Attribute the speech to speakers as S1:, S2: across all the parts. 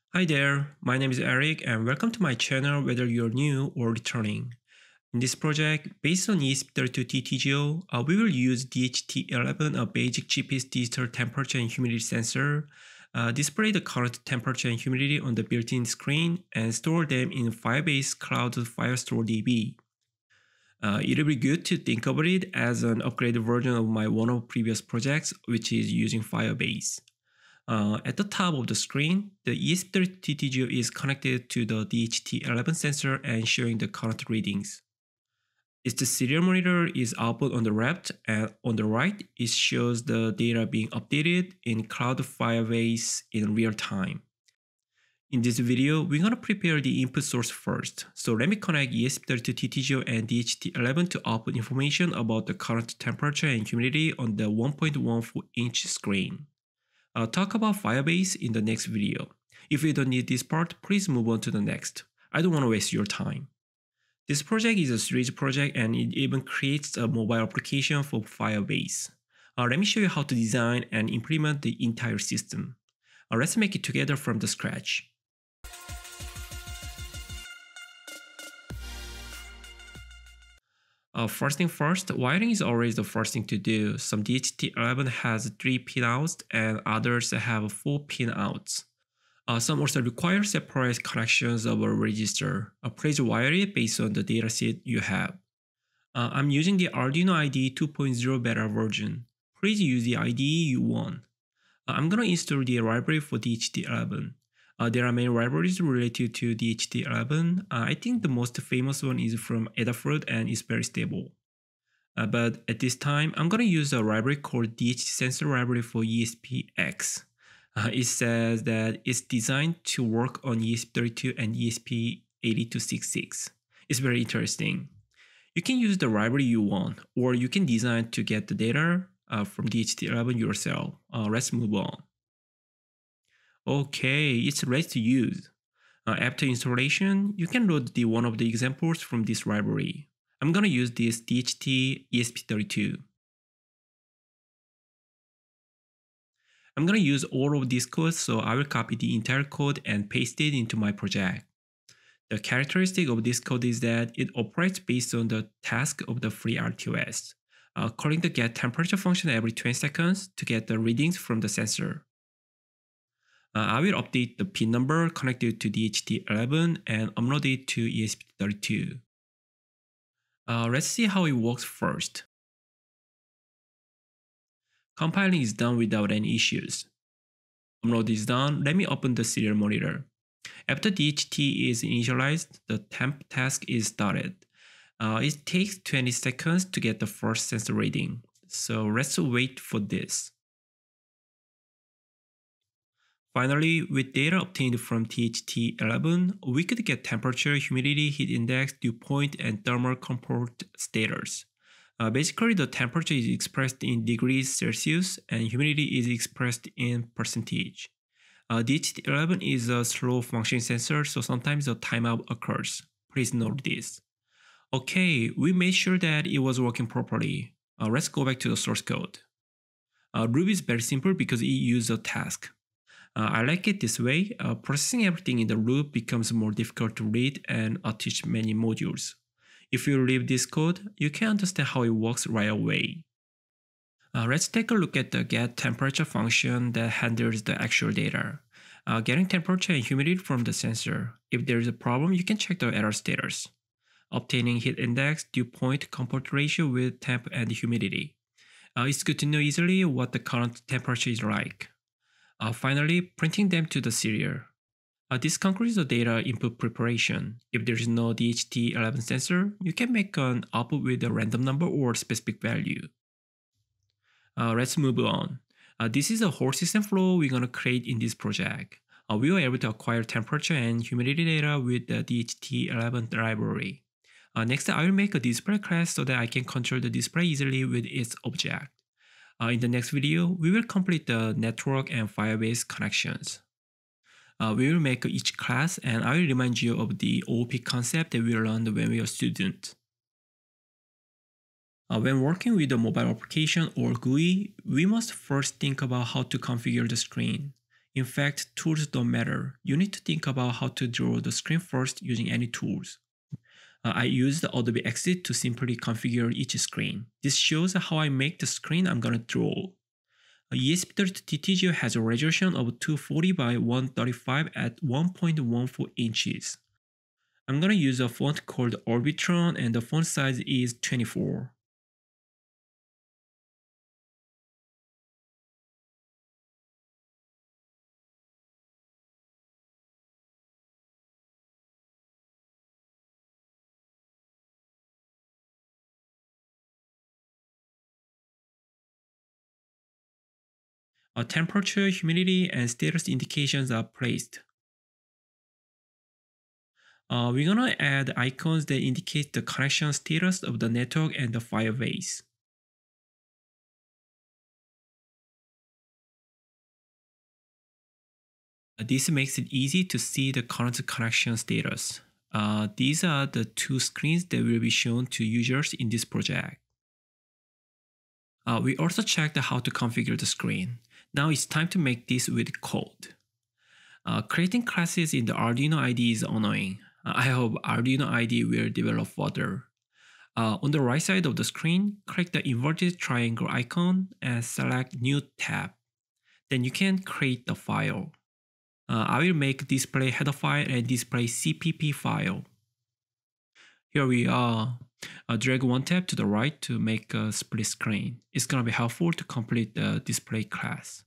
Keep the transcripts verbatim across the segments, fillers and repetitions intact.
S1: Hi there, my name is Eric and welcome to my channel whether you're new or returning. In this project, based on E S P thirty-two T T G O, uh, we will use D H T eleven, a basic G P S digital temperature and humidity sensor, uh, display the current temperature and humidity on the built-in screen, and store them in Firebase Cloud Firestore D B. Uh, it'll be good to think about it as an upgraded version of my one of previous projects, which is using Firebase. Uh, at the top of the screen, the E S P thirty-two T T G O is connected to the D H T eleven sensor and showing the current readings. Its serial monitor is output on the left, and on the right, it shows the data being updated in Cloud Firebase in real time. In this video, we're gonna prepare the input source first. So let me connect E S P thirty-two T T G O and D H T eleven to output information about the current temperature and humidity on the one point one four inch screen. I'll talk about Firebase in the next video. If you don't need this part, please move on to the next. I don't want to waste your time. This project is a series project and it even creates a mobile application for Firebase. Uh, let me show you how to design and implement the entire system. Uh, let's make it together from the scratch. Uh, first thing first, wiring is always the first thing to do. Some D H T eleven has three pin outs and others have four pin outs. Uh, some also require separate connections of a register. Uh, please wire it based on the dataset you have. Uh, I'm using the Arduino I D E two point oh beta version. Please use the I D E you want. Uh, I'm gonna install the library for D H T eleven. Uh, there are many libraries related to D H T eleven. Uh, I think the most famous one is from Adafruit and is very stable. Uh, but at this time, I'm gonna use a library called D H T Sensor Library for E S P X. Uh, it says that it's designed to work on E S P thirty-two and E S P eighty-two sixty-six. It's very interesting. You can use the library you want, or you can design to get the data uh, from D H T eleven yourself. Uh, let's move on. Okay, it's ready to use. Uh, after installation, you can load the one of the examples from this library. I'm gonna use this D H T E S P thirty-two. I'm gonna use all of these codes, so I will copy the entire code and paste it into my project. The characteristic of this code is that it operates based on the task of the FreeRTOS, uh, calling the get temperature function every twenty seconds to get the readings from the sensor. Uh, I will update the pin number connected to D H T eleven and upload it to E S P thirty-two. Uh, let's see how it works first. Compiling is done without any issues. Upload is done, let me open the serial monitor. After D H T is initialized, the temp task is started. Uh, it takes twenty seconds to get the first sensor reading, so let's wait for this. Finally, with data obtained from D H T eleven, we could get temperature, humidity, heat index, dew point, and thermal comfort status. Uh, basically, the temperature is expressed in degrees Celsius and humidity is expressed in percentage. Uh, D H T eleven is a slow functioning sensor, so sometimes a timeout occurs. Please note this. Okay, we made sure that it was working properly. Uh, let's go back to the source code. Uh, Ruby is very simple because it uses a task. Uh, I like it this way. Uh, processing everything in the loop becomes more difficult to read and uh, teach many modules. If you read this code, you can understand how it works right away. Uh, let's take a look at the get temperature function that handles the actual data. Uh, getting temperature and humidity from the sensor. If there is a problem, you can check the error status. Obtaining heat index, dew point, comfort ratio with temp and humidity. Uh, it's good to know easily what the current temperature is like. Uh, finally, printing them to the serial. Uh, this concludes the data input preparation. If there is no D H T eleven sensor, you can make an output with a random number or specific value. Uh, let's move on. Uh, this is a whole system flow we're going to create in this project. Uh, we were able to acquire temperature and humidity data with the D H T eleven library. Uh, next, I will make a display class so that I can control the display easily with its object. Uh, in the next video, we will complete the network and Firebase connections. Uh, we will make each class and I will remind you of the O O P concept that we learned when we were students. Uh, when working with a mobile application or G U I, we must first think about how to configure the screen. In fact, tools don't matter. You need to think about how to draw the screen first using any tools. Uh, I used Adobe Exit to simply configure each screen. This shows how I make the screen I'm gonna draw. E S P thirty-two T T G O has a resolution of two forty by one thirty-five at one point one four inches. I'm gonna use a font called Orbitron and the font size is twenty-four. A temperature, humidity, and status indications are placed. Uh, we're gonna add icons that indicate the connection status of the network and the Firebase. This makes it easy to see the current connection status. Uh, these are the two screens that will be shown to users in this project. Uh, we also checked how to configure the screen. Now it's time to make this with code. Uh, creating classes in the Arduino I D E is annoying. Uh, I hope Arduino I D E will develop further. Uh, on the right side of the screen, click the inverted triangle icon and select New tab. Then you can create the file. Uh, I will make display header file and display C P P file. Here we are. Uh, drag one tab to the right to make a split screen. It's gonna be helpful to complete the display class.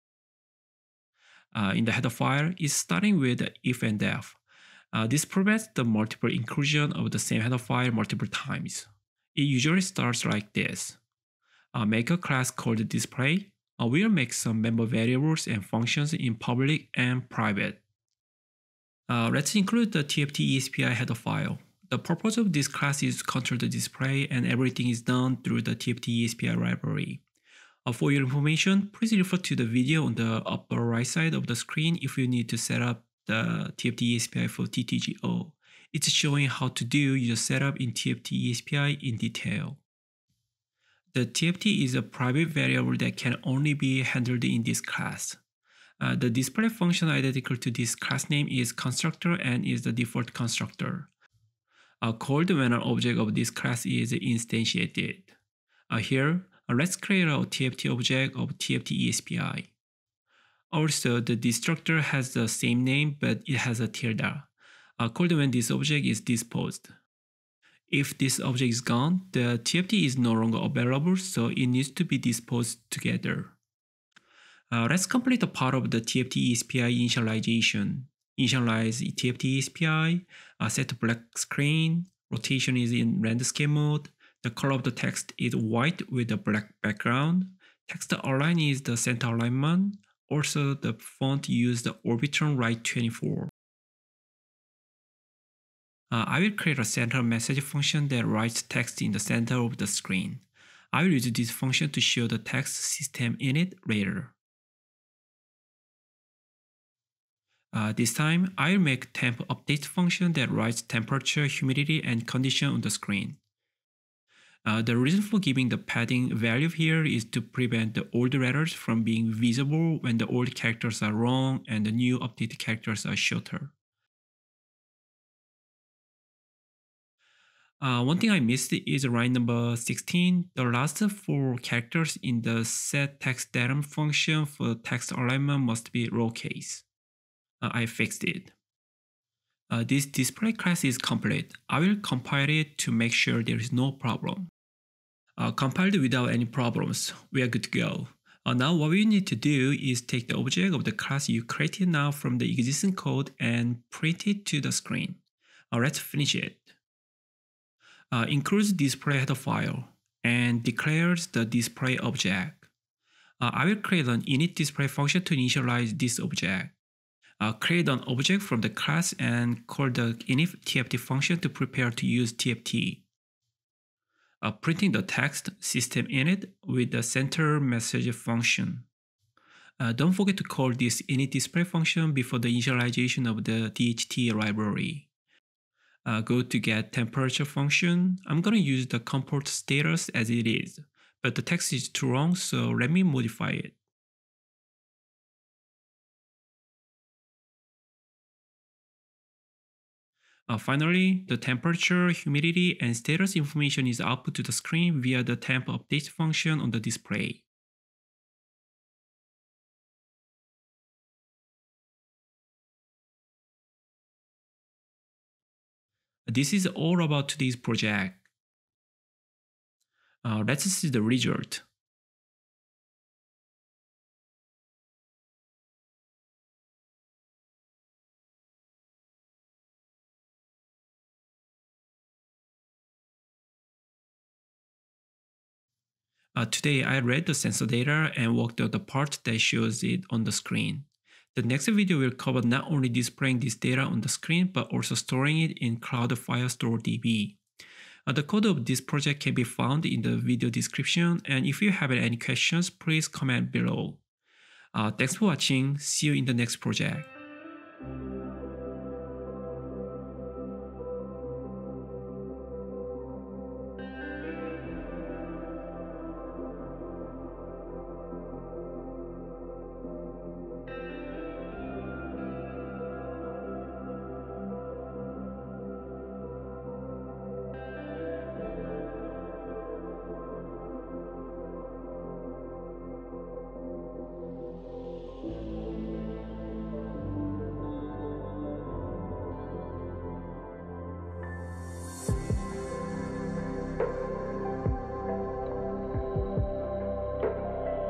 S1: Uh, in the header file, it's starting with if and def. Uh, this prevents the multiple inclusion of the same header file multiple times. It usually starts like this. Uh, make a class called display. Uh, we'll make some member variables and functions in public and private. Uh, let's include the T F T E S P I header file. The purpose of this class is to control the display and everything is done through the T F T E S P I library. Uh, for your information, please refer to the video on the upper right side of the screen if you need to set up the T F T E S P I for T T G O. It's showing how to do user setup in T F T E S P I in detail. The T F T is a private variable that can only be handled in this class. Uh, the display function identical to this class name is constructor and is the default constructor. Uh, called when an object of this class is instantiated. Uh, here, uh, let's create a T F T object of T F T E S P I. Also, the destructor has the same name, but it has a tilde, uh, called when this object is disposed. If this object is gone, the T F T is no longer available, so it needs to be disposed together. Uh, let's complete a part of the T F T E S P I initialization. Initialize T F T E S P I, uh, set to black screen, rotation is in landscape mode, the color of the text is white with a black background, text align is the center alignment, also the font used the Orbitron Write twenty-four. Uh, I will create a center message function that writes text in the center of the screen. I will use this function to show the text system init later. Uh, this time, I'll make temp update function that writes temperature, humidity, and condition on the screen. Uh, the reason for giving the padding value here is to prevent the old letters from being visible when the old characters are long and the new updated characters are shorter. Uh, one thing I missed is line number sixteen. The last four characters in the set text datum function for text alignment must be lowercase. Uh, I fixed it. Uh, this display class is complete. I will compile it to make sure there is no problem. Uh, compiled without any problems, we are good to go. Uh, now what we need to do is take the object of the class you created now from the existing code and print it to the screen. Uh, let's finish it. Uh, includes display header file and declares the display object. Uh, I will create an init display function to initialize this object. Uh, create an object from the class and call the init T F T function to prepare to use T F T. Uh, printing the text system init with the center message function. Uh, don't forget to call this init display function before the initialization of the D H T library. Uh, go to get temperature function. I'm gonna use the comport status as it is, but the text is too long, so let me modify it. Uh, finally, the temperature, humidity, and status information is output to the screen via the temp update function on the display. This is all about today's project. Uh, let's see the result. Uh, today, I read the sensor data and worked out the part that shows it on the screen. The next video will cover not only displaying this data on the screen, but also storing it in Cloud Firestore D B. Uh, the code of this project can be found in the video description, and if you have any questions, please comment below. Uh, thanks for watching. See you in the next project.